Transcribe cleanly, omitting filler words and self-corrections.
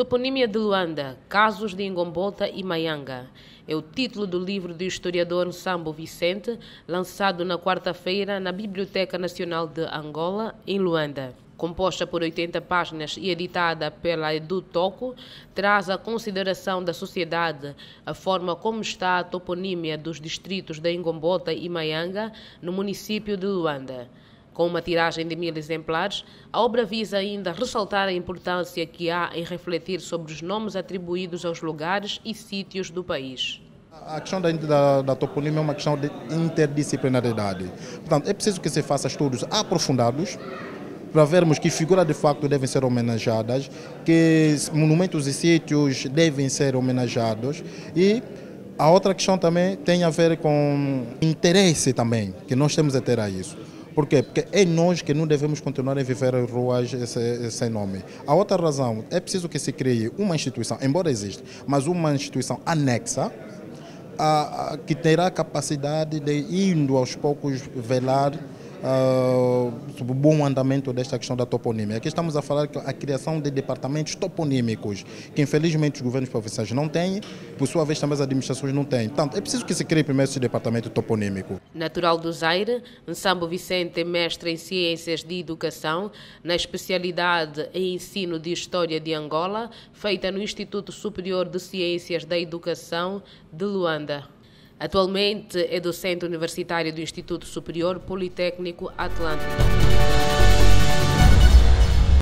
Toponímia de Luanda, Casos de Ingombolta e Maianga. É o título do livro do historiador Nsambo Vicente, lançado na quarta-feira na Biblioteca Nacional de Angola, em Luanda. Composta por 80 páginas e editada pela Edu Toco, traz a consideração da sociedade a forma como está a toponímia dos distritos de Ingombolta e Maianga, no município de Luanda. Com uma tiragem de 1000 exemplares, a obra visa ainda ressaltar a importância que há em refletir sobre os nomes atribuídos aos lugares e sítios do país. A questão da toponímia é uma questão de interdisciplinaridade. Portanto, é preciso que se faça estudos aprofundados para vermos que figuras de facto devem ser homenageadas, que monumentos e sítios devem ser homenageados. E a outra questão também tem a ver com interesse também, que nós temos a ter a isso. Por quê? Porque é nós que não devemos continuar a viver em ruas sem nome. A outra razão, é preciso que se crie uma instituição, embora exista, mas uma instituição anexa, que terá a capacidade de, indo aos poucos, velar sobre o bom andamento desta questão da toponímia. Aqui estamos a falar a criação de departamentos toponímicos, que infelizmente os governos provinciais não têm, por sua vez também as administrações não têm. Portanto, é preciso que se crie primeiro esse departamento toponímico. Natural do Zaire, Nsambo Vicente é mestre em Ciências de Educação, na especialidade em Ensino de História de Angola, feita no Instituto Superior de Ciências da Educação de Luanda. Atualmente é docente universitário do Instituto Superior Politécnico Atlântico.